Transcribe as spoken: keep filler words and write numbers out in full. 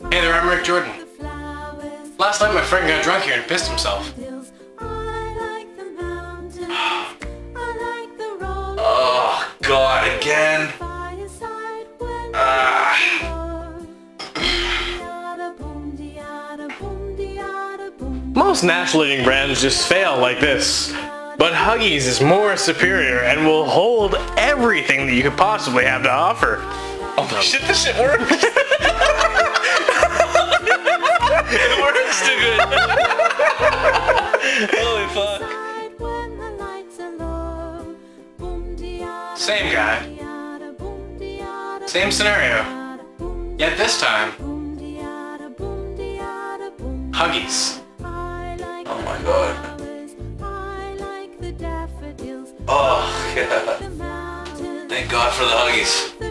Hey there, I'm Rick Jordan. Last night my friend got drunk here and pissed himself. Oh God, again. Ah. Most natural eating brands just fail like this, but Huggies is more superior and will hold everything that you could possibly have to offer. Oh my shit, this shit works! It works too good! Holy fuck. Same guy. Same scenario. Yet this time, Huggies. Oh my God. Oh, yeah. Thank God for the Huggies.